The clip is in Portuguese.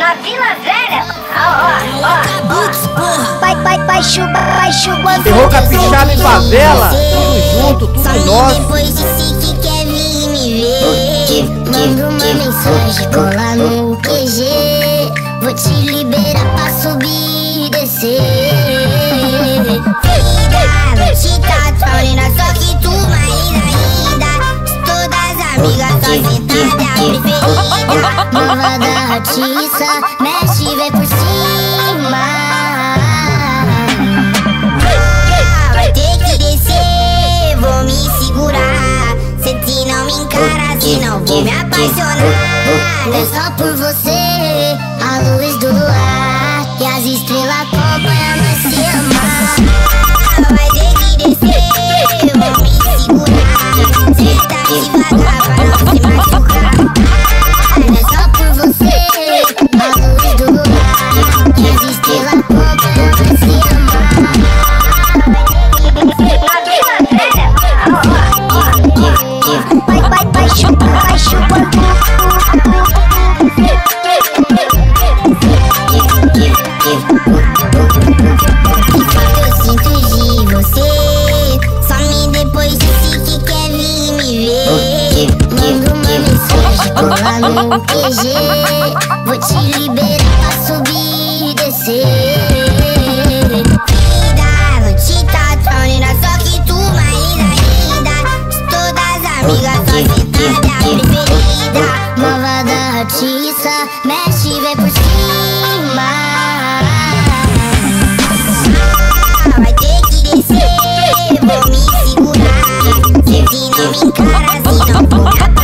Na Vila Velha. Vai chubando. Terror capixaba em favela. Tudo junto, tudo nosso. Depois disse que quer vir me ver. Manda uma mensagem, cola no QG. Vou te liberar pra subir e descer. Vida, te tatuando, só que tu mais linda. Todas as amigas, só sentada a preferida. Nova da artista, mexe, vem por cima. Vai ter que descer, vou me segurar. Se te não me encara, senão vou me apaixonar. Não é só por você, a luz do luar e as estrelas acompanham nós se amar. Vai ter que descer, vou me segurar. Cê tá devagar pra não se machucar. Não é só por você, a luz do luar e as estrelas acompanham nós se amar. Vai chubando. Eu sinto de você, some depois disse que quer vir me ver. Manda uma mensagem, cola no QG. Vou te liberar pra subir e descer. Vida, não te tatuando, só que tu mais linda. Todas as amigas, só sentada a preferida. Nova da artista, mexe, vem por cima. Vai ter que descer, vou me segurar. Se não me encara, senão vou me apaixonar.